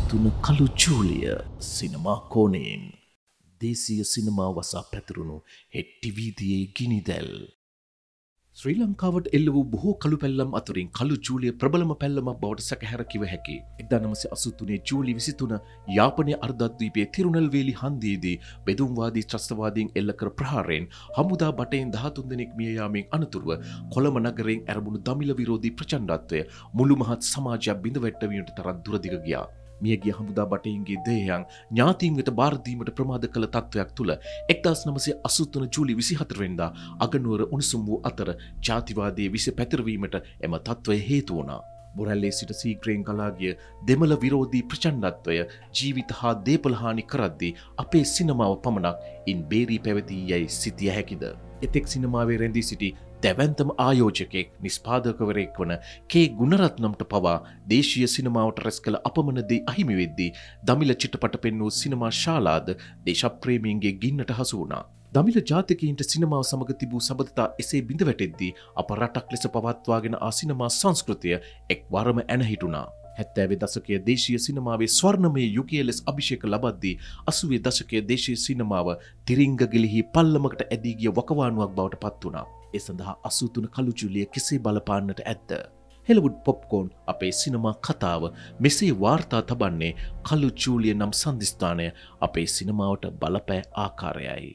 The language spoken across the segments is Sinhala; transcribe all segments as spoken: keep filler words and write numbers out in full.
අසූතුන කළු ජූලිය සිනමා කෝණයෙන් දේශීය සිනමා වසා පැතිරුණු හෙට්ටි වීදියේ ගිනිදැල්. ශ්‍රී ලංකාවට එල්ල වූ බොහෝ කළු පැල්ලම් අතරින් කළු ජූලිය ප්‍රබලම පැල්ලමක් බවට සැකහැර කිව හැකි. එක්දාස් නවසිය අසූතුනේ ජූලි විසිතුන යාපනයේ අර්ධද්වීපයේ තිරුනල්වේලි හන්දියේදී බෙදුම්වාදී ත්‍රස්තවාදීන් එල්ල කර ප්‍රහාරයෙන් හමුදා බටෙන් දහතුන් දෙනෙක් මිය යාමෙන් අනතුරුව කොළඹ නගරයෙන් ඇරඹුණු දමිළ විරෝධී ප්‍රචණ්ඩත්වය මුළු මහත් සමාජයක් බිඳවැටවීමට තරම් දුරදිග ගියා. මියගිය හමුදා බටයින්ගේ දේහයන් ඥාතීන් වෙත බාර දීමට ප්‍රමාද කළ තත්ත්වයක් තුල එක්දාස් නවසිය අසූතුන ජූලි විසිහතර වෙනිදා අගනුවර උණුසුම් වූ අතර ජාතිවාදයේ විස පැතිරවීමට එම තත්ත්වය හේතු වුණා. බොරැල්ලේ සිට සීග්‍රයෙන් ගලා ගිය දෙමළ විරෝධී ප්‍රචණ්ඩත්වය ජීවිත හා දේපල හානි කරද්දී අපේ සිනමාව පමණක් ඉන් බේරී පැවතී යයි සිතිය හැකිද? එතෙක් සිනමාවේ රැඳී සිටි දැවැන්තම ආයෝජකෙක් නිෂ්පාදකවරයෙක් වන කේ ගුණරත්නම්ට පවා දේශීය සිනමාවට රැස් කළ අපමණ දේ අහිමි වෙද්දී දමිළ චිත්‍රපට පෙන්වූ සිනමා ශාලාද දේශප්‍රේමීන්ගේ ගින්නට හසු වුණා. දමිළ ජාතිකයින්ට සිනමාව සමග තිබූ සබඳතා එසේ බිඳ වැටෙද්දී අප රටක් ලෙස පවත්වාගෙන ආ සිනමා සංස්කෘතිය එක් වරම ඇන හිටුණා. හැත්තෑවේ දශකයේ දේශීය සිනමාවේ ස්වර්ණමය යුගය ලෙස අභිෂේක ලබද්දී අසූවේ දශකයේ දේශීය සිනමාව තිරිංග ගිලිහි පල්ලමකට ඇදී ගිය වකවානුවක් බවට පත් වුණා. ඒ සඳහා අසූතුන කළු ජූලිය කෙසේ බලපාන්නට ඇද්ද? හෙලවුඩ් පොප්කෝන් අපේ සිනමා කතාව මෙසේ වාර්තා තබන්නේ කළු ජූලිය නම් සන්ධිස්ථානය අපේ සිනමාවට බලපෑ ආකාරයයි.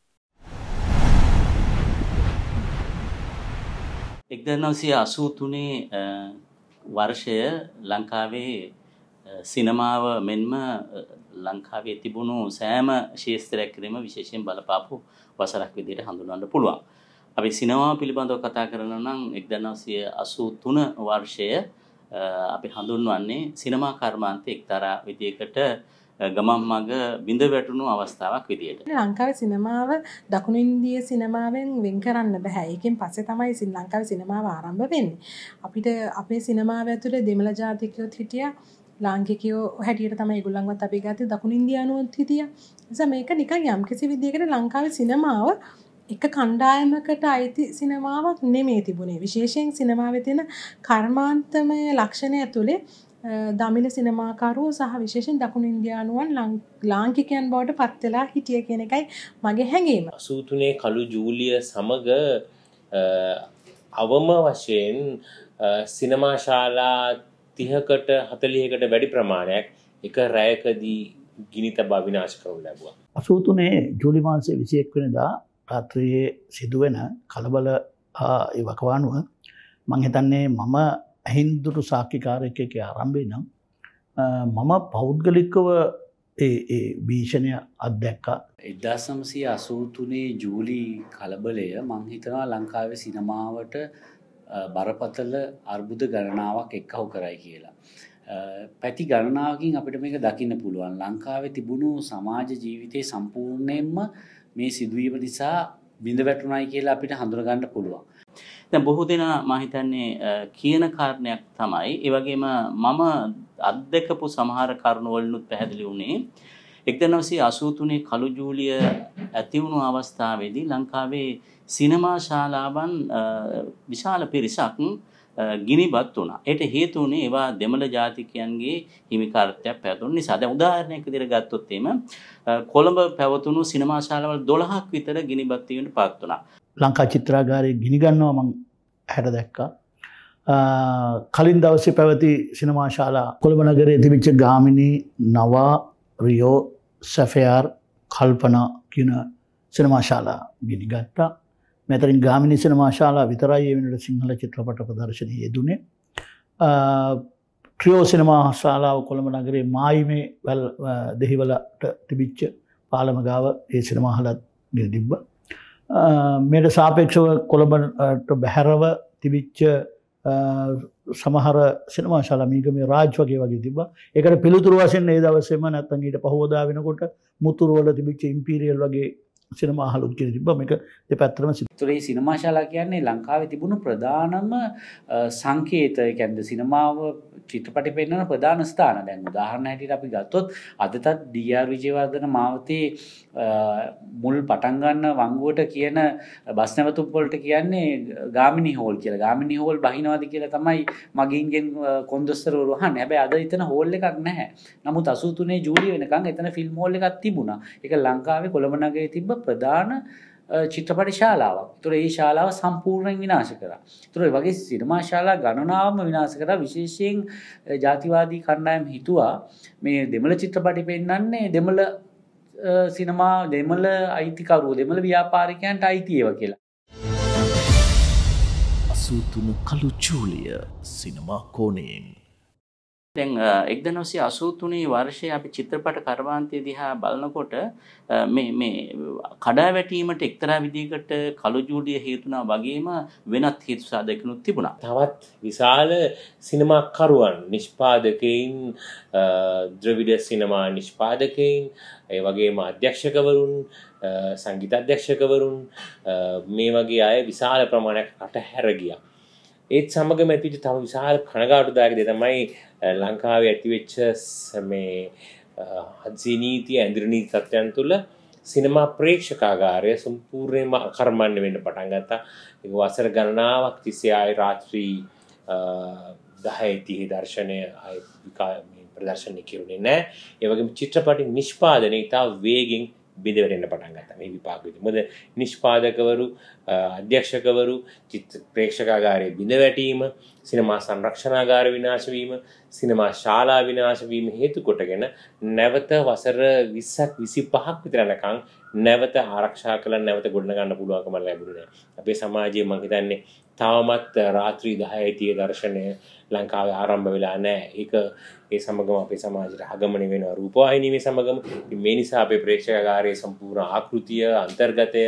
එක්දාස් නවසිය අසූතුනේ වර්ෂය ලංකාවේ සිනමාව මෙන්ම ලංකාවේ තිබුණු සෑම ශාස්ත්‍රයක් කිරීම විශේෂයෙන් බලපාපු වසරක් විදිහට හඳුන්වන්න පුළුවන්. අපි සිනමාව පිළිබඳව කතා කරනවා නම් එක්දාස් නවසිය අසූතුන වර්ෂය අපි හඳුන්වන්නේ සිනමා කර්මාන්තයේ එක්තරා විදිහකට ගමන් මඟ බිඳ වැටුණු අවස්ථාවක් විදිහට. ලංකාවේ සිනමාව දකුණු ඉන්දිය සිනමාවෙන් වෙන් කරන්න බෑ. ඒකෙන් පස්සේ තමයි ශ්‍රී ලංකාවේ සිනමාව ආරම්භ වෙන්නේ. අපිට අපේ සිනමාව ඇතුලේ දෙමළ ජාතිකයොත් හිටියා. ලාංකිකයෝ හැටියට තමයි ඒගොල්ලන්වත් අපි ගත්තේ. දකුණු ඉන්දියානුවොත් හිටියා. නිසා මේක නිකන් යම්කිසි විදිහකට ලංකාවේ සිනමාව එක කණ්ඩායමකට අයිති සිනමාවක් නෙමෙයි තිබුණේ. විශේෂයෙන් සිනමාවේ තියෙන කර්මාන්තමය ලක්ෂණ ඇතුලේ දමිළ සිනමාකරුවෝ සහ විශේෂයෙන් දකුණු ඉන්දියානුවන් ලාංකිකයන් බවට පත් වෙලා හිටිය කියන එකයි මගේ හැඟීම. අසූතුනේ කළු ජූලිය සමග අවම වශයෙන් සිනමා ශාලා තිහකට හතළිහකට වැඩි ප්‍රමාණයක් එක රැයකදී ගිනි තබා විනාශ කරනු ලැබුවා. අසූතුනේ ජූලි මාසයේ විසි එක් වෙනිදා රාත්‍රියේ සිදුවෙන කලබල ඒ වකවානුව මම හිතන්නේ මම හින්දුරු සාක්ෂිකාරයෙක් ආරම්භේ නම් මම පෞද්ගලිකව ඒ ඒ භීෂණය අත්දැක්කා. එක්දාස් නවසිය අසූතුනේ ජූලි කලබලය මම හිතනවා ලංකාවේ සිනමාවට බරපතල අර්බුද ගණනාවක් එක්කහු කරයි කියලා. පැති ගණනාවකින් අපිට මේක දකින්න පුළුවන්. ලංකාවේ තිබුණු සමාජ ජීවිතයේ සම්පූර්ණයෙන්ම මේ සිදුවීම නිසා බිඳ වැටුණයි කියලා අපිට හඳුනගන්න පුළුවන්. දැන් බොහෝ දෙනා මම හිතන්නේ කියන කාරණයක් තමයි ඒ වගේම මම අත්දකපු සමහර කරුණු වලිනුත් පැහැදිලි වුණේ එක්දාස් නවසිය අසූතුනේ කළු ජූලිය ඇති වුණු අවස්ථාවේදී ලංකාවේ සිනමා ශාලාවන් විශාල පිරිසක් ගිනිබත් වුණා. ඒට හේතු වුණේ ඒවා දෙමළ ජාතිකයන්ගේ හිමිකාරත්වයක් පැවතුණු නිසා. දැන් උදාහරණයක් විදිහට ගත්තොත් එimhe කොළඹ පැවතුණු සිනමා ශාලාවල් දොළහක් විතර ගිනිබත් වීමට පත් වුණා. ලංකා චිත්‍රාගාරයේ ගිනි ගන්නවා මම හැට දැක්කා. කලින් දවසේ පැවති සිනමා ශාලා කොළඹ නගරයේ තිබිච්ච ගාමිණී, නවා, රියෝ, සැෆයාර්, කල්පනා කියන සිනමා ශාලා ගිනි ගත්තා. මෙතරින් ගාමිණී සිනමා ශාලා විතරයි ඒ වෙනකොට සිංහල චිත්‍රපට ප්‍රදර්ශනයේ යෙදුනේ. ට්‍රියෝ සිනමා ශාලාව කොළඹ නගරයේ මායිමේ වැල් දෙහිවලට තිබිච්ච පාලම ගාව ඒ සිනමා හලත් ගිනි තිබ්බා. මේට සාපේක්ෂව කොළඹට බැහැරව තිබිච්ච සමහර සිනමා ශාලා මීගමේ රාජ් වගේ වගේ තිබ්බා. ඒකට පිළිතුරු වශයෙන් ඒ දවසේම නැත්නම් ඊට පහවදා වෙනකොට මුතුරු වල තිබිච්ච ඉම්පීරියල් වගේ සිනමා හලුත් කියලා තිබ්බා. මේක දෙපැත්තටම ඒතර මේ සිනමා ශාලා කියන්නේ ලංකාවේ තිබුණු ප්‍රධානම සංකේත කියන්නේ සිනමාව චිත්‍රපටි පෙන්වන ප්‍රධාන ස්ථාන. දැන් උදාහරණ හැටියට අපි ගත්තොත් අදටත් ඩී ආර් විජේවර්ධන මාවතේ මුල් පටන් ගන්න වංගුවට කියන බස් නැවතුම් වලට කියන්නේ ගාමිණී හෝල් කියලා. ගාමිණී හෝල් බහිනවාද කියලා තමයි මගින්ගෙන් කොන්දොස්තරවරු අහන්නේ. හැබැයි අද එතන හෝල් එකක් නැහැ. නමුත් අසූ තුනේ ජූලි වෙනකන් එතන ෆිල්ම් හෝල් එකක් තිබුණා. ඒක ලංකාවේ කොළඹ නගරයේ තිබ්බ ප්‍රධාන චිත්‍රපට ශාලාවක්. ඒතර ඒ ශාලාව සම්පූර්ණයෙන් විනාශ කරා. ඒතර ඒ වගේ සිනමා ශාලා ගණනාවම විනාශ කරා. විශේෂයෙන් ජාතිවාදී කණ්ඩායම් හිතුවා මේ දෙමළ චිත්‍රපටි පෙන්වන්නේ දෙමළ සිනමා දෙමළ අයිතිකරුවෝ දෙමළ ව්‍යාපාරිකයන්ට අයිති ඒවා කියලා. අසූ තුන කළු ජූලිය සිනමා කෝණයෙන් දැන් එක්දහස් නවසිය අසූ තුනේ වර්ෂයේ අපි චිත්‍රපට කර්මාන්තය දිහා බලනකොට මේ මේ කඩා වැටීමට එක්තරා විදිහකට කළු ජූලිය හේතුණා වගේම වෙනත් හේතු සාධකනුත් තිබුණා. තවත් විශාල සිනමාකරුවන් නිෂ්පාදකයින් ද්‍රවිඩ සිනමා නිෂ්පාදකයින් ඒ වගේම අධ්‍යක්ෂකවරුන් සංගීත අධ්‍යක්ෂකවරුන් මේ වගේ අය විශාල ප්‍රමාණයක් රටහැර ගියා. ඒත් සමගම ඇතිවෙච්ච තව විශාල කනගාටුදායක දේ තමයි ලංකාවේ ඇතිවෙච්ච මේ හදිසි ඇඳිරි නීති තත්ත්වයන් තුළ සිනමා ප්‍රේක්ෂකාගාරය සම්පූර්ණයෙන්ම අකර්මණ්‍ය වෙන්න පටන් ගත්තා. ඒක වසර ගණනාවක් තිස්සේ ආයි රාත්‍රී දහය තිහ දර්ශනය ආයි ප්‍රදර්ශනය කෙරුණේ නැහැ. ඒ වගේම චිත්‍රපටි නිෂ්පාදනය ඉතා වේගෙන් බිඳ වැටෙන්න පටන් ගත්තා මේ විපාක විදිහට. මොකද නිෂ්පාදකවරු, අධ්‍යක්ෂකවරු, චිත්‍ර ප්‍රේක්ෂකාගාරයේ බිඳ වැටීම, සිනමා සංරක්ෂණාගාර විනාශ වීම, සිනමා ශාලා විනාශ වීම හේතු කොටගෙන නැවත වසර විස්සක් විසිපහක් විතර යනකම් නැවත ආරක්ෂා කළ නැවත ගොඩනගන්න පුළුවන්කම ලැබුණේ නැහැ. අපේ සමාජයේ මම හිතන්නේ තාමත් රාත්‍රී දහය තිහ දර්ශනය ලංකාවේ ආරම්භ වෙලා නැහැ. ඒක ඒ සමගම අපේ සමාජයට ආගමනය වෙනවා රූපවාහිනියේ සමගම. මේ නිසා අපේ ප්‍රේක්ෂකාගාරයේ සම්පූර්ණ ආකෘතිය, අන්තර්ගතය,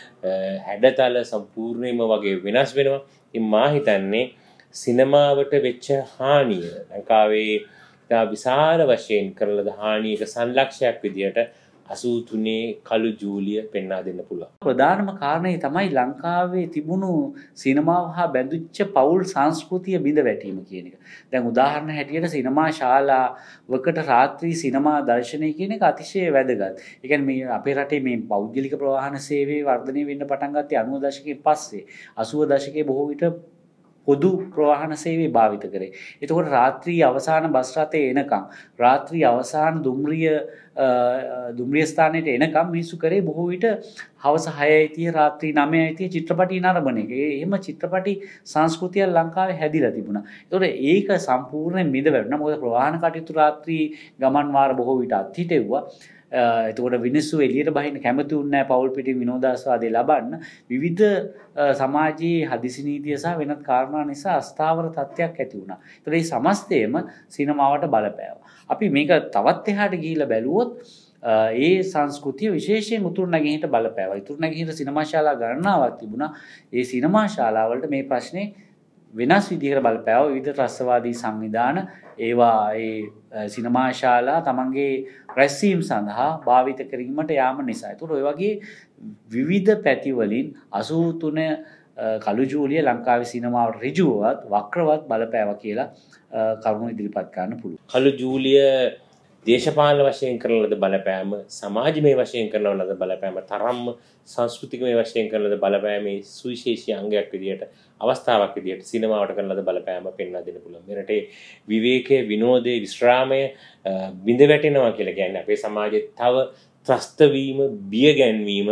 හැඩතල සම්පූර්ණයෙන්ම වගේ වෙනස් වෙනවා. ඉතින් මා හිතන්නේ සිනමාවට වෙච්ච හානිය ලංකාවේ ඉතා විශාල වශයෙන් කරලද හානියක සංලක්ෂයක් විදියට අසූ තුනේ කළු ජූලිය පෙන්වා දෙන්න පුළුවන්. ප්‍රධානම කාරණේ තමයි ලංකාවේ තිබුණු සිනමාව හා බැඳුච්ච පෞල් සංස්කෘතිය බිඳ වැටීම කියන එක. දැන් උදාහරණ හැටියට සිනමා ශාලාවකට රාත්‍රී සිනමා දර්ශනය කියන එක අතිශය වැදගත්. ඒ කියන්නේ මේ අපේ රටේ මේ පෞද්ගලික ප්‍රවාහන සේවය වර්ධනය වෙන්න පටන් ගත්තේ අනූ දශකයේ පස්සේ. අසූ දශකයේ බොහෝ විට පොදු ප්‍රවාහන සේවය භාවිත කරේ. එතකොට රාත්‍රී අවසාන බස් රථයේ එනකම් රාත්‍රී අවසාන දුම්රිය දුම්රිය ස්ථානයට එනකම් මිනිස්සු කරේ බොහෝ විට හවස හයයි තිහ රාත්‍රී නවයයි තිහ චිත්‍රපටි නරඹන එක. එහෙම චිත්‍රපටි සංස්කෘතිය ලංකාවේ හැදිලා තිබුණා. ඒතකොට ඒක සම්පූර්ණයෙන් මිද වැටුණා. මොකද ප්‍රවාහන කටයුතු රාත්‍රී ගමන් වාර බොහෝ විට අත්හිටෙව්වා. එතකොට මිනිස්සු එළියට බහින්න කැමති වුණේ නැහැ පෞල් පිටින් විනෝදාස්වාදේ ලබන්න. විවිධ සමාජයේ හදිසි නීතිය සහ වෙනත් කාරණා නිසා අස්ථාවර තත්ත්වයක් ඇති වුණා. ඒතකොට මේ සමස්තයම සිනමාවට බලපෑවා. අපි මේක තවත් එහාට ගිහිල්ලා බැලුවොත් ඒ සංස්කෘතිය විශේෂයෙන් උතුරු නැගෙනහිරට බලපෑවා. උතුරු නැගෙනහිර සිනමා ශාලා ගණනාවක් තිබුණා. ඒ සිනමා ශාලාවලට මේ ප්‍රශ්නේ වෙනස් විදිහකට බලපෑවා. විවිධ ත්‍රස්තවාදී සංවිධාන ඒවා ඒ සිනමා ශාලා තමන්ගේ රැස්වීම සඳහා භාවිත කිරීමට යාම නිසා. ඒතකොට ඔය වගේ විවිධ පැතිවලින් අසූ තුන කළු ජූලිය ලංකාවේ සිනමාවට ඍජුවවත් වක්‍රවත් බලපෑවා කියලා කරුණු ඉදිරිපත් කරන්න පුළුවන්. කළු ජූලිය දේශපාලන වශයෙන් කරන ලද බලපෑම, සමාජමය වශයෙන් කරන ලද බලපෑම, තරම්ම සංස්කෘතිකමය වශයෙන් කරන ලද බලපෑමේ සුවිශේෂී අංගයක් විදියට, අවස්ථාවක් විදියට සිනමාවට කරන ලද බලපෑම පෙන්වා දෙන්න පුළුවන්. මෙරටේ විවේකයේ, විනෝදයේ, විශ්‍රාමයේ බිඳ වැටෙනවා කියලා කියන්නේ අපේ සමාජයේ තව ත්‍රස්ත වීම, බිය ගැන්වීම,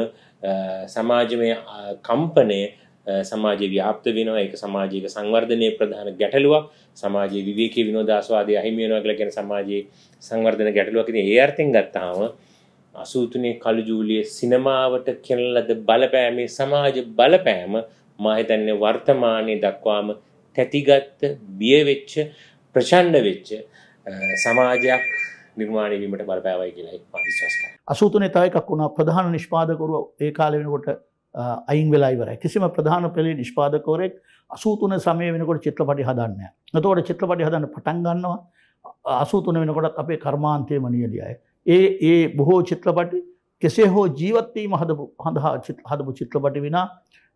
සමාජමය කම්පනය සමාජයේ ව්‍යාප්ත වෙනවා. ඒක සමාජයක සංවර්ධනයේ ප්‍රධාන ගැටලුවක්. සමාජයේ විවේකී විනෝදාස්වාදයේ අහිමි වෙනවා කියලා කියන සමාජයේ සංවර්ධන ගැටලුවක්. ඉතින් ඒ අර්ථයෙන් ගත්තාම අසූ තුනේ කළු ජූලිය සිනමාවට කෙරෙන ලද බලපෑමේ සමාජ බලපෑම මා හිතන්නේ වර්තමානයේ දක්වාම තැතිගත්, බිය වෙච්ච, ප්‍රචණ්ඩ වෙච්ච සමාජයක් නිර්මාණය වීමට බලපෑවයි කියලා මම විශ්වාස කරනවා. අසූ තුනේ තව එකක් වුණා ප්‍රධාන නිෂ්පාදකවරු ඒ කාලේ වෙනකොට අයින් වෙලා ඉවරයි. කිසිම ප්‍රධාන පෙළේ නිෂ්පාදකවරයෙක් අසූ තුන සමය වෙනකොට චිත්‍රපටි හදන්නේ නැහැ. එතකොට චිත්‍රපටි හදන්න පටන් ගන්නවා අසූ තුන වෙනකොටත් අපේ කර්මාන්තයේම නියලියයි. ඒ ඒ බොහෝ චිත්‍රපටි කෙසේ හෝ ජීවත් වීම හදපු හදපු චිත්‍රපටි විනා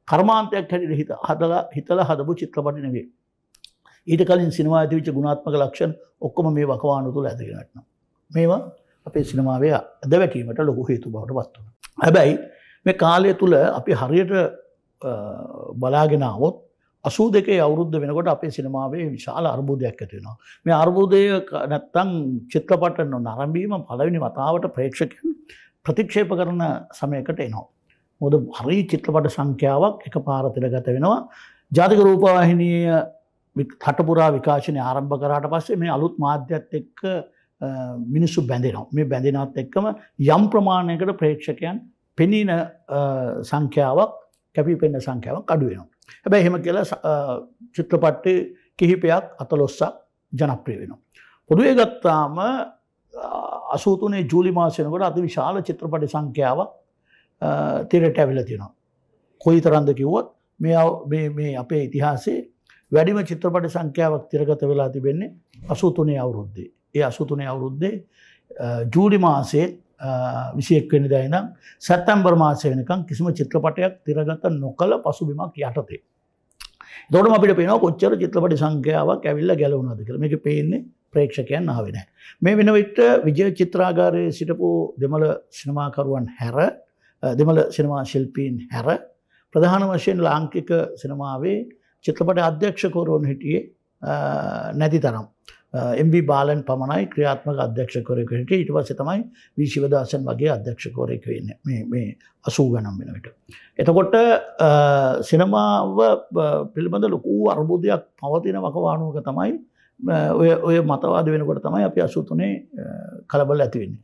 කර්මාන්තයක් හැටියට හිත හදලා හිතලා හදපු චිත්‍රපටි නෙවෙයි. ඊට කලින් සිනමාවේ තිබිච්ච ගුණාත්මක ලක්ෂණ ඔක්කොම මේ වකවානු තුල ඇදගෙන යනවා. මේවා අපේ සිනමාවේ අදවැකීමට ලොකු හේතු බවට පත් වුණා. හැබැයි මේ කාලය තුල අපි හරියට බලාගෙන આવොත් අසූ දෙකේ අවුරුද්ද වෙනකොට අපේ සිනමාවේ විශාල අර්බුදයක් ඇති වෙනවා. මේ අර්බුදය නැත්තම් චිත්‍රපට නරඹීම පළවෙනි වතාවට ප්‍රේක්ෂකයන් ප්‍රතික්ෂේප කරන සමයකට එනවා. මොකද හරි චිත්‍රපට සංඛ්‍යාවක් එකපාර තිරගත වෙනවා. ජාතික රූපවාහිනිය රටපුරා විකාශනය ආරම්භ කරාට පස්සේ මේ අලුත් මාධ්‍යත් එක්ක මිනිස්සු බැඳෙනවා. මේ බැඳෙනවත් එක්කම යම් ප්‍රමාණයකට ප්‍රේක්ෂකයන් පෙනීන සංඛ්‍යාවක් කැපිපෙනෙන සංඛ්‍යාවක් අඩු වෙනවා. හැබැයි එහෙම කියලා චිත්‍රපට කිහිපයක් අතලොස්සක් ජනප්‍රිය වෙනවා. පොදුවේ ගත්තාම අසූ තුනේ ජූලි මාසෙ වෙනකොට අති විශාල චිත්‍රපට සංඛ්‍යාවක් තිරට ඇවිල්ලා තියෙනවා. කොයිතරම්ද කිව්වොත් මේ මේ මේ අපේ ඉතිහාසයේ වැඩිම චිත්‍රපට සංඛ්‍යාවක් තිරගත වෙලා තිබෙන්නේ අසූ තුනේ අවුරුද්දේ. ඒ අසූ තුනේ අවුරුද්දේ ජූලි මාසයේ විසි එක් වෙනිදා ඉඳන් සැප්තැම්බර් මාසය වෙනකන් කිසිම චිත්‍රපටයක් තිරගත නොකළ පසුබිමක් යටතේ. එතකොටම අපිට පේනවා කොච්චර චිත්‍රපට සංඛ්‍යාවක් ඇවිල්ලා ගැලවුණාද කියලා. මේකේ පේන්නේ ප්‍රේක්ෂකයන් ආවේ නැහැ. මේ වෙන විට විජය චිත්‍රාගාරයේ සිටපු දෙමළ සිනමාකරුවන් හැර දෙමළ සිනමා ශිල්පීන් හැර ප්‍රධාන වශයෙන් ලාංකික සිනමාවේ චිත්‍රපට අධ්‍යක්ෂකවරුන් හිටියේ නැති තරම්. එම් වී බාලන් පමණයි ක්‍රියාත්මක අධ්‍යක්ෂකවරයෙකු හිටියේ. ඊට පස්සේ තමයි වී ශිවදාසන් වගේ අධ්‍යක්ෂකවරයෙකු වෙන්නේ මේ මේ අසූ ගණන් වෙන විට. එතකොට සිනමාව පිළිබඳ ලොකු අර්බුදයක් පවතින වකවානුවක තමයි ඔය ඔය මතවාද වෙනකොට තමයි අපි අසූ තුනේ කලබල ඇති වෙන්නේ.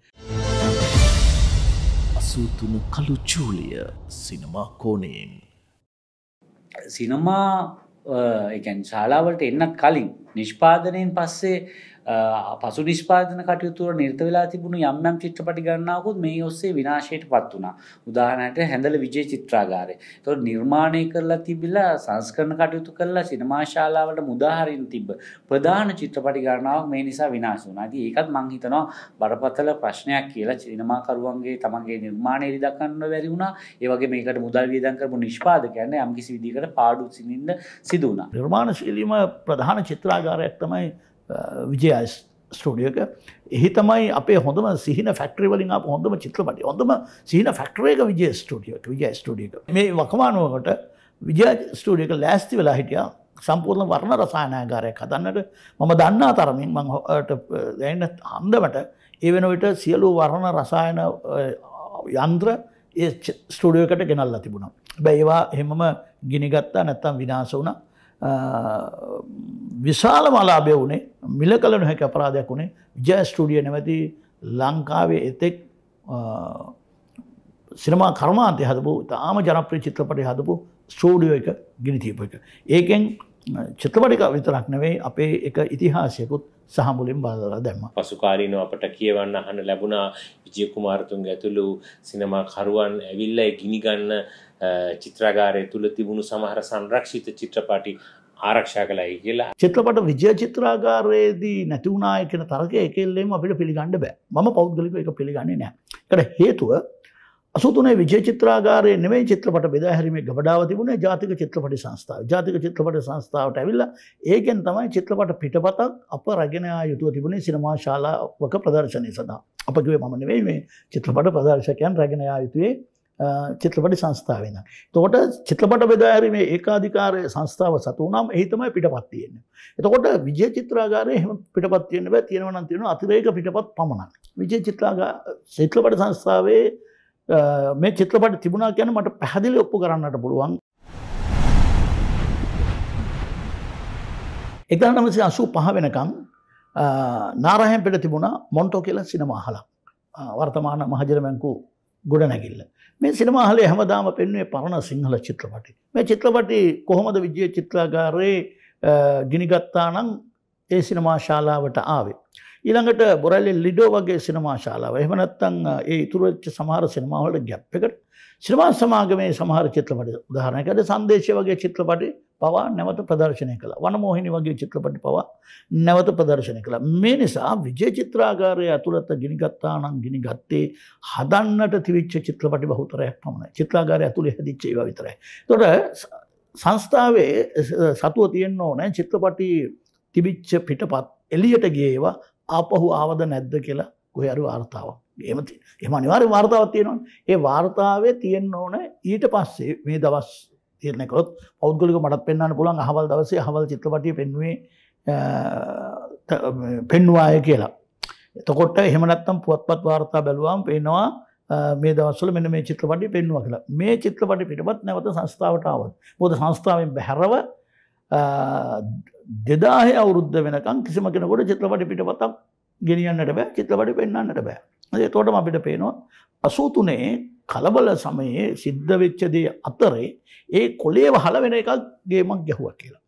අසූ තුන කළු ජූලිය සිනමා කෝණයෙන් සිනමා එකන් ශාලාවලට එන්නත් කලින් නිෂ්පාදනයෙන් පස්සේ පසු නිෂ්පාදන කටයුතු වල නිරත වෙලා තිබුණු යම් යම් චිත්‍රපටි ගණනාවකුත් මේ ඔස්සේ විනාශයටපත් වුණා. උදාහරණයට හැඳල විජය චිත්‍රාගාරය. ඒතකොට නිර්මාණය කරලා තිබිලා සංස්කරණ කටයුතු කරලා සිනමා ශාලාවලට මුදා හරින්න තිබ්බ ප්‍රධාන චිත්‍රපටි ගණනාවක් මේ නිසා විනාශ වුණා. ඉතින් ඒකත් මම හිතනවා බරපතල ප්‍රශ්නයක් කියලා සිනමාකරුවන්ගේ තමන්ගේ නිර්මාණය ඉදි දක්වන්න බැරි වුණා. ඒ වගේ මේකට මුදල් වියදම් කරපු නිෂ්පාදකයන් යම් කිසි විදිහකට පාඩු සිනින්න සිදු වුණා. නිර්මාණශීලීම ප්‍රධාන චිත්‍රාගාරයක් තමයි විජය ස්ටුඩියෝ එක. එහි තමයි අපේ හොඳම සිහින ෆැක්ටරි වලින් ආපු හොඳම චිත්‍රපටි. හොඳම සිහින ෆැක්ටරි එක විජය ස්ටුඩියෝ එක. විජය ස්ටුඩියෝ එක. මේ වකවානුවකට විජය ස්ටුඩියෝ එක ලෑස්ති වෙලා හිටියා සම්පූර්ණ වර්ණ රසායනාගාරයක් හදන්නට. මම දන්නා තරමින් මම දැන් අන්දමට ඒ වෙන විට සියලු වර්ණ රසායන යන්ත්‍ර ඒ ස්ටුඩියෝ එකට ගෙනල්ලා තිබුණා. හැබැයි ඒවා එහෙමම ගිනි ගත්තා නැත්තම් විනාශ වුණා. විශාලම අලාභය වුණේ මිල කළ නොහැකි අපරාධයක් වුණේ විජය ස්ටුඩියෝ නැමැති ලංකාවේ එතෙක් සිනමා කර්මාන්තය හදපු තාම ජනප්‍රිය චිත්‍රපටි හදපු ස්ටුඩියෝ එක ගිනි තියපු එක. ඒකෙන් චිත්‍රපටික විතරක් නෙවෙයි අපේ එක ඉතිහාසයකුත් සහ මුලින් බලලා දැම්මා. පසුකාලීනව අපට කියවන්න අහන්න ලැබුණා විජය කුමාරතුංග ඇතුළු සිනමා කරුවන් ඇවිල්ලා ගිනි ගන්න චිත්‍රාගාරය තුල තිබුණු සමහර සංරක්ෂිත චිත්‍රපටි ආරක්ෂා කළයි කියලා. චිත්‍රපට විජය චිත්‍රාගාරයේදී නැති වුණාය කියන තර්කය එකෙල්ලෙම අපිට පිළිගන්න බෑ. මම පෞද්ගලිකව ඒක පිළිගන්නේ නැහැ. ඒකට හේතුව අසූ තුනේ විජය චිත්‍රාගාරයේ නෙමෙයි චිත්‍රපට බෙදා හැරීමේ ගබඩාව තිබුණේ ජාතික චිත්‍රපට සංස්ථාව. ජාතික චිත්‍රපට සංස්ථාවට ඇවිල්ලා ඒකෙන් තමයි චිත්‍රපට පිටපතක් අප රැගෙන ආ යුතුව තිබුණේ සිනමා ශාලාවක ප්‍රදර්ශනය සඳහා. අප කිව්වේ මම නෙවෙයි මේ චිත්‍රපට ප්‍රදර්ශකයන් රැගෙන ආ යුතුවේ චිත්‍රපට සංස්ථාවෙන්. එතකොට චිත්‍රපට බෙදා හැරීමේ ඒකාධිකාර සංස්ථාව සතු වුණාම එහි තමයි පිටපත් තියෙන්නේ. එතකොට විජය චිත්‍රාගාරයේ එහෙම පිටපත් තියෙන්න බෑ. තියෙනවා නම් තියෙනවා අතිරේක පිටපත් පමණයි. විජය චිත්‍රාගාර චිත්‍රපට සංස්ථාවේ මේ චිත්‍රපට තිබුණා කියන්නේ මට පැහැදිලි ඔප්පු කරන්නට පුළුවන්. එක්දාස් නවසිය අසූ පහ වෙනකම් නාරායන්පේට තිබුණා මොන්ටෝ කියලා සිනමා හලක්. වර්තමාන මහජන බැංකුව ගොඩනැගිල්ල. මේ සිනමා හලේ හැමදාම පෙන්වන්නේ පරණ සිංහල චිත්‍රපටි. මේ චිත්‍රපටි කොහොමද විජය චිත්‍රාගාරයේ ගිනිගත්තා නම් ඒ සිනමා ශාලාවට ආවේ. ඊළඟට බොරැල්ලේ ලිඩෝ වගේ සිනමා ශාලාව. එහෙම නැත්නම් ඒ ඉතුරු වෙච්ච සමහර සිනමා වලට ගැප් එකට සිනමා සමාගමේ සමහර චිත්‍රපට උදාහරණයකට සංදේශය වගේ චිත්‍රපටි පවා නැවත ප්‍රදර්ශනය කළා. වනමෝහිනී වගේ චිත්‍රපටි පවා නැවත ප්‍රදර්ශනය කළා. මේ නිසා විජය චිත්‍රාගාරය ඇතුළත ගිනිගත්තා නම් ගිනිගත්තේ හදන්නට තිබිච්ච චිත්‍රපටි බහුතරයක් පමණයි. චිත්‍රාගාරය ඇතුලේ හැදිච්ච ඒවා විතරයි. ඒතකොට සංස්ථාවේ සතුව තියෙන්න ඕනේ චිත්‍රපටි තිබිච්ච පිටපත් එළියට ගිය ඒවා ආපහු ආවද නැද්ද කියලා කොහේ හරි වාර්තාවක්. එහෙම එහෙම අනිවාර්ය වාර්තාවක් තියෙනවනේ. ඒ වාර්තාවේ තියෙන්න ඕනේ ඊට පස්සේ මේ දවස් තීරණය කළොත් පෞද්ගලිකව මටත් පෙන්වන්න පුළුවන් අහවල් දවසේ අහවල් චිත්‍රපටිය පෙන්වුවේ පෙන්වුවාය කියලා. එතකොට එහෙම නැත්නම් පුවත්පත් වාර්තා බැලුවාම පේනවා මේ දවස්වල මෙන්න මේ චිත්‍රපටිය පෙන්වුවා කියලා. මේ චිත්‍රපටි පිටපත් නැවත සංස්ථාවට ආවද? මොකද සංස්ථාවෙන් බැහැරව දෙදාහේ අවුරුද්ද වෙනකන් කිසිම කෙනෙකුට චිත්‍රපටි පිටපතක් ගෙනියන්නට බෑ, චිත්‍රපටි පෙන්වන්නට බෑ. ඒතකොටම අපිට පේනවා අසූ තුනේ කලබල සමයේ සිද්ධ වෙච්ච දේ අතරේ ඒ කොලේ වහල වෙන එකක් ගේමක් ගැහුවා කියලා.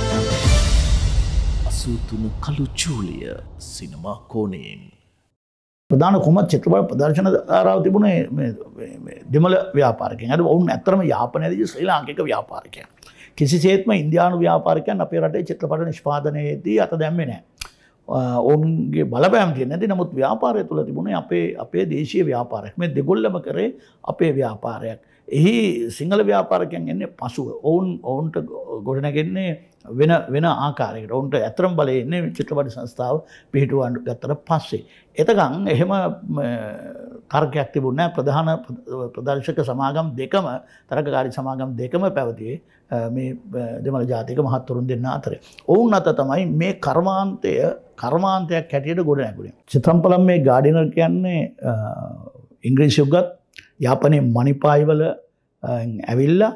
අසූ තුන කළු ජූලිය සිනමා කෝණයෙන් ප්‍රධාන කුමත් චිත්‍රපට ප්‍රදර්ශන ධාරාව තිබුණේ මේ දෙමළ ව්‍යාපාරිකයන්. අද වුන් ඇත්තටම යාපනයේදී ශ්‍රී ලාංකික ව්‍යාපාරිකයන්. කිසිසේත්ම ඉන්දියානු ව්‍යාපාරිකයන් අපේ රටේ චිත්‍රපට නිෂ්පාදනයේදී අත දැම්මේ නැහැ. ඔවුන්ගේ බලපෑම් තියෙන්නේ නැති. නමුත් ව්‍යාපාරය තුළ තිබුණේ අපේ අපේ දේශීය ව්‍යාපාරයක්. මේ දෙගොල්ලම කරේ අපේ ව්‍යාපාරයක්. එහි සිංහල ව්‍යාපාරිකයන් එන්නේ පසුව. ඔවුන් ඔවුන්ට ගොඩනගන්නේ වෙන වෙන ආකාරයකට. ඔවුන්ට ඇත්තම බලය එන්නේ චිත්‍රපට සංස්ථාව පිහිටුවන්න ගත්තට පස්සේ. එතකන් එහෙම තර්කයක් තිබුණේ නැහැ. ප්‍රධාන ප්‍රදර්ශක සමාගම් දෙකම තරගකාරී සමාගම් දෙකම පැවතියේ මේ දෙමළ ජාතික මහත්වරුන් දෙන්න අතරේ. ඔවුන් අත තමයි මේ කර්මාන්තය කර්මාන්තයක් හැටියට ගොඩ නැගුණේ. චිත්‍රම්පලම් මේ ගාඩිනර් කියන්නේ ඉංග්‍රීසි උගත් යාපනයේ මණිපායිවල ඇවිල්ලා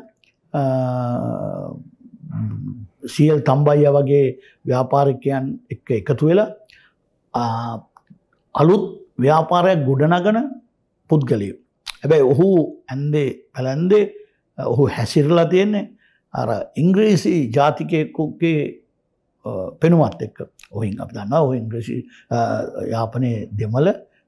සීඑල් තම්බයියා වගේ ව්‍යාපාරිකයන් එක්ක එකතු වෙලා අලුත් ව්‍යාපාරයක් ගොඩනගන පුද්ගලයෝ. හැබැයි ඔහු ඇන්දේ පැලැන්දේ ඔහු හැසිරලා තියෙන්නේ අර ඉංග්‍රීසි ජාතිකයෙකුගේ පෙනුමත් එක්ක. ඔහින් අපි දන්නවා ඔහු ඉංග්‍රීසි යාපනයේ දෙමළ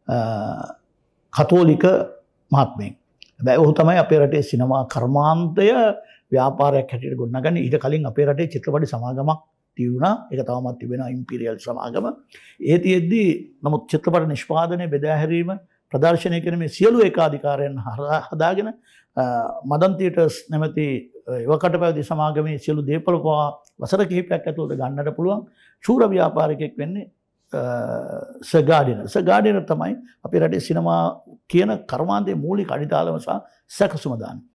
කතෝලික මහත්මයෙක්. හැබැයි ඔහු තමයි අපේ රටේ සිනමා කර්මාන්තය ව්‍යාපාරයක් හැටියට ගොඩනගන්නේ. ඊට කලින් අපේ රටේ චිත්‍රපට සමාගමක් තියුණා. ඒක තවමත් තිබෙනවා ඉම්පීරියල් සමාගම. ඒ තියෙද්දී නමුත් චිත්‍රපට නිෂ්පාදනය බෙදා හැරීම ප්‍රදර්ශනය කරන මේ සියලු ඒකාධිකාරයන් හදාගෙන මදන් තියටර්ස් නැමැති එවකට පැවති සමාගමේ සියලු දේපල පවා වසර කිහිපයක් ඇතුළත ගන්නට පුළුවන් ශූර ව්‍යාපාරිකයෙක් වෙන්නේ සර් ගාඩිනර්. සර් ගාඩිනර් තමයි අපේ රටේ සිනමා කියන කර්මාන්තයේ මූලික අඩිතාලම සහ සැකසුම දාන්නේ.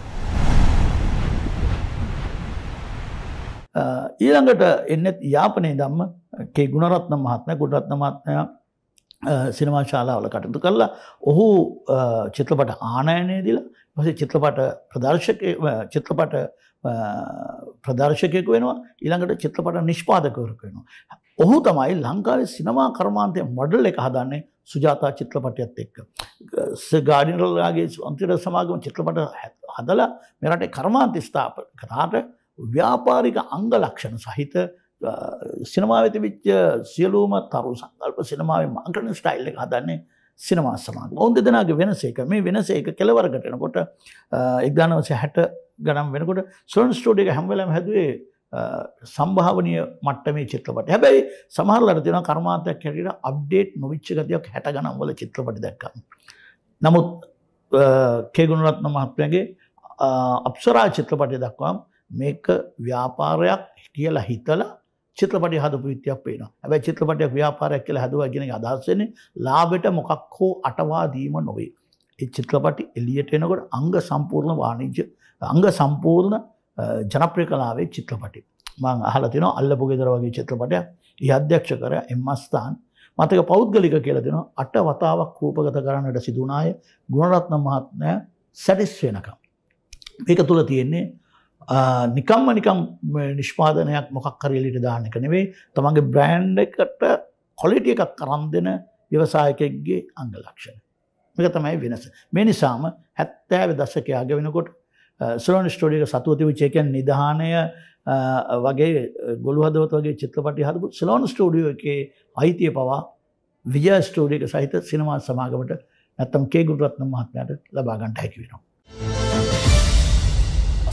ඊළඟට එන්නේ යාපනයේ ධම්ම කේ ගුණරත්න මහත්මයා ගුණරත්න මහත්මයා සිනමා ශාලාවල කටයුතු කළා. ඔහු චිත්‍රපට ආනයනය දීලා ඊපස්සේ චිත්‍රපට ප්‍රදර්ශකයෙක් චිත්‍රපට ප්‍රදර්ශකයෙකු වෙනවා. ඊළඟට චිත්‍රපට නිෂ්පාදකවරයෙකු වෙනවා. ඔහු තමයි ලංකාවේ සිනමා කර්මාන්තයේ මොඩල් එක හදන්නේ සුජාතා චිත්‍රපටයත් එක්ක. සර් ගාඩිනර්ලාගේ අන්තිම සමාගම චිත්‍රපට හදලා මේ රටේ කර්මාන්ත ස්ථාපන කරාට ව්‍යාපාරික අංග ලක්ෂණ සහිත සිනමාවේ තිබිච්ච සියලුම තරු සංකල්ප සිනමාවේ මාර්කටින් ස්ටයිල් එක හදන්නේ සිනමා සමාගම. ඔවුන් දෙදෙනාගේ වෙනස එක. මේ වෙනස එක කෙලවරකට එනකොට එක්දාස් නවසිය හැට ගණන් වෙනකොට සොරන් ස්ටුඩියෝ එක හැම වෙලාවෙම හැදුවේ සම්භාවනීය මට්ටමේ චිත්‍රපට. හැබැයි සමහරවල්ලාට තියෙනවා කර්මාන්තයක් හැටියට අප්ඩේට් නොවිච්ච ගතියක් හැට ගණන් වල චිත්‍රපට දැක්කම. නමුත් කේ ගුණරත්න මහත්මයාගේ අප්සරා චිත්‍රපටය දක්වාම මේක ව්‍යාපාරයක් කියලා හිතලා චිත්‍රපටය හදපු විදියක් පේනවා. හැබැයි චිත්‍රපටයක් ව්‍යාපාරයක් කියලා හදුවා කියන එක අදහස් වෙන්නේ ලාභයට මොකක් හෝ අටවා දීම නොවේ. ඒ චිත්‍රපටි එළියට එනකොට අංග සම්පූර්ණ වාණිජ්‍ය අංග සම්පූර්ණ ජනප්‍රිය කලාවේ චිත්‍රපටි. මම අහලා තිනවා අල්ලපු ගෙදර වගේ චිත්‍රපටයක්. ඊ අධ්‍යක්ෂකරයා එම් මස්තාන් මතක පෞද්ගලික කියලා දෙනවා අට වතාවක් රූපගත කරන්නට සිදු වුණාය ගුණරත්න මහත්මයා සැටිස් වෙනකම්. මේක තුල තියෙන්නේ නිකම්ම නිකම් නිෂ්පාදනයක් මොකක් හරි එළියට දාන්න එක නෙවෙයි. තමන්ගේ බ්‍රෑන්ඩ් එකට ක්වොලිටි එකක් කරන් දෙන ව්‍යවසායකයෙක්ගේ අංග ලක්ෂණ. මේක තමයි වෙනස. මේ නිසාම හැත්තෑව දශකයේ අග වෙනකොට සොරන් ස්ටුඩියෝ එක සතුව තිබුච්ච කියන්නේ නිධානය වගේ ගොළු හදවත වගේ චිත්‍රපටි හදපු සොරන් ස්ටුඩියෝ එකේ අයිතිය පවා විජය ස්ටුඩියෝ එක සහිත සිනමා සමාගමට නැත්තම් කේ ගුණරත්න මහත්මයාට ලබා ගන්නට හැකි වෙනවා.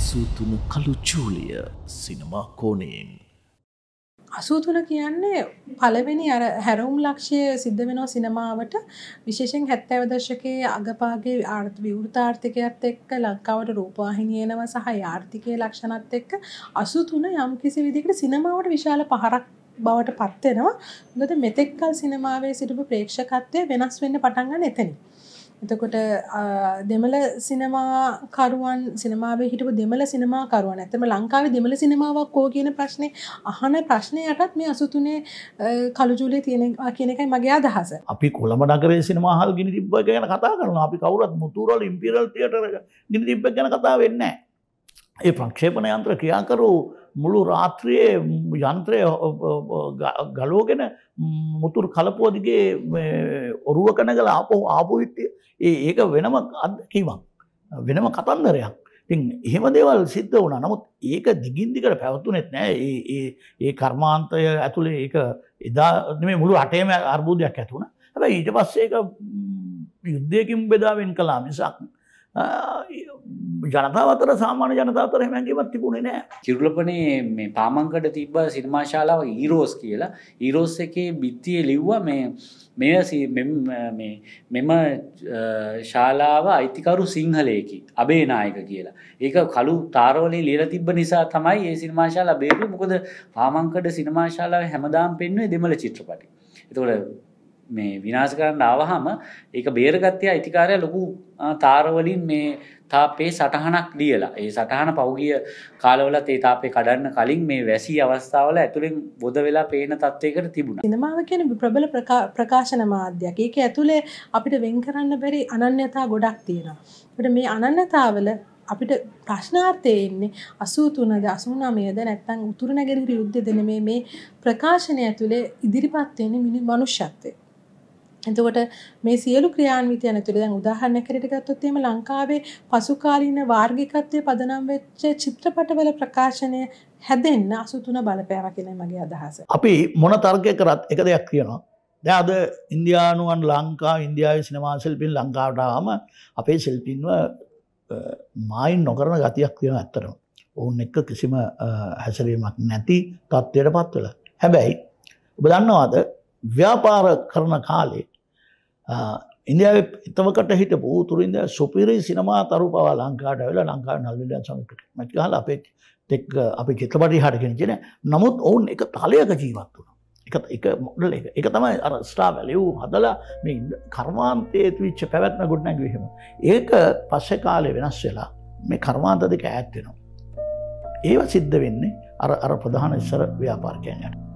අසූතුන කළු ජූලිය සිනමා කෝණයෙන්. අසූතුන කියන්නේ පළවෙනි අර හැරවුම් ලක්ෂ්‍ය සිද්ධ වෙනවා සිනමාවට විශේෂයෙන් හැත්තෑව දශකයේ අගපාගේ ආර්ථික විවෘතාර්ථිකයත් එක්ක ලංකාවට රූපවාහිනිය එනවා සහ ආර්ථිකයේ ලක්ෂණත් එක්ක අසූතුන යම්කිසි විදිහකට සිනමාවට විශාල පහරක් බවට පත් වෙනවා. මොකද මෙතෙක් කල සිනමාවේ සිටපු ප්‍රේක්ෂකත්වය වෙනස් වෙන්න පටන් ගන්න එතනින්. එතකොට දෙමළ සිනමාකරුවන් සිනමාවේ හිටපු දෙමළ සිනමාකරුවන් ඇත්තම ලංකාවේ දෙමළ සිනමාවක් කෝ කියන ප්‍රශ්නේ අහන ප්‍රශ්නයටත් මේ අසූතුනේ කළු ජූලිය තියෙන කියන එකයි මගේ අදහස. අපි කොළඹ නගරයේ සිනමා හල් ගිනි තිබ්බ එක ගැන කතා කරනවා. අපි කවුරුත් මුතුරාල ඉම්පීරියල් තියටර් එක ගිනි තිබ්බ එක ගැන කතා වෙන්නේ නැහැ. ඒ ප්‍රක්ෂේපණ යන්ත්‍ර ක්‍රියා කරු මුළු රාත්‍රියේ යන්ත්‍රය ගලෝගෙන මුතුරු කලපුව දිගේ ඔරුව කනගල ආපහු ආපු විට්ටිය ඒ ඒක වෙනම අත්දැකීමක් වෙනම කතන්දරයක්. ඉතින් එහෙම දේවල් සිද්ධ වුණා. නමුත් ඒක දිගින් දිගට පැවතුනේත් නෑ. ඒ ඒ ඒ කර්මාන්තය ඇතුලේ ඒක එදා නෙමෙයි මුළු රටේම අර්බුදයක් ඇති වුණා. හැබැයි ඊට පස්සේ ඒක යුද්ධයකින් බෙදා වෙන් කළා මිසක් ජනතාව අතර සාමාන්‍ය ජනතාව අතර එහෙම හැඟීමක් තිබුණේ නැහැ. කිරුළපනේ මේ පාමංකඩ තිබ්බ සිනමා ශාලාව ඊරෝස් කියලා. ඊරෝස් එකේ බිත්තියේ ලිව්වා මේ මේ මේ මෙම ශාලාව අයිතිකරු සිංහලයකි අබේනායක කියලා. ඒක කළු තාරවලින් ලියලා තිබ්බ නිසා තමයි මේ සිනමා ශාලාව බේරුවේ. මොකද පාමංකඩ සිනමා ශාලාව හැමදාම පෙන්වන්නේ දෙමළ චිත්‍රපටි. ඒතකොට මේ විනාශ කරන්න ආවහම ඒක බේරගත්තේ අයිතිකාරය ලොකු තාරවලින් මේ තාපේ සටහනක් ලියලා. ඒ සටහන පෞගිය කාලවලත් ඒ තාපේ කඩන්න කලින් මේ වැසි අවස්ථාවල ඇතුලෙන් බොද වෙලා පේන තත්වයකට තිබුණා. සිනමාව කියන්නේ ප්‍රබල ප්‍රකාශන මාධ්‍යයක්. ඒක ඇතුලේ අපිට වෙන් කරන්න බැරි අනන්‍යතා ගොඩක් තියෙනවා. අපිට මේ අනන්‍යතාවල අපිට ප්‍රශ්නාර්ථය එන්නේ අසූතුනද අසූනමයද නැත්නම් උතුරු නැගෙනහිර යුද්ධද නෙමේ මේ ප්‍රකාශනය ඇතුලේ ඉදිරිපත් වෙන්නේ මනුෂ්‍යත්වය. එතකොට මේ සියලු ක්‍රියාන්විතයන් ඇතුළේ දැන් උදාහරණයක් හැටියට ගත්තොත් එහෙම ලංකාවේ පසුකාලීන වාර්ගිකත්වයේ පදනම් වෙච්ච චිත්‍රපටවල ප්‍රකාශනය හැදෙන්න අසූතුන බලපෑවා කියලා මගේ අදහස. අපි මොන තර්කයක් කරත් එක දෙයක් කියනවා. දැන් අද ඉන්දියානුවන් ලංකා ඉන්දියාවේ සිනමා ශිල්පීන් ලංකාවට ආවම අපේ ශිල්පීන්ව මායින් නොකරන ගතියක් තියෙනවා ඇත්තටම. ඔවුන් එක්ක කිසිම හැසිරීමක් නැති තත්ත්වයකටපත් වෙලා. හැබැයි ඔබ දන්නවද ව්‍යාපාර කරන කාලේ ඉන්දියාවේ එතවකට හිටපු උතුරු ඉන්දියාවේ සුපිරි සිනමා තරු පවා ලංකාවට ඇවිල්ලා ලංකාවේ නළුවිලයන් සමග මැච් ගහලා අපේ ටෙක් අපේ චිත්‍රපටි හට ගෙනිච්චේ. නමුත් ඔවුන් එක තලයක ජීවත් වුණා. එක එක මොඩල් එක. ඒක තමයි අර ස්ටාර් වැලියු හදලා මේ කර්මාන්තයේ තිබිච්ච පැවැත්ම ගොඩනැගුවේ එහෙම. ඒක පස්සේ කාලේ වෙනස් වෙලා මේ කර්මාන්ත දෙක ඈත් වෙනවා. ඒව සිද්ධ වෙන්නේ අර අර ප්‍රධාන ඉස්සර ව්‍යාපාරිකයන්ට.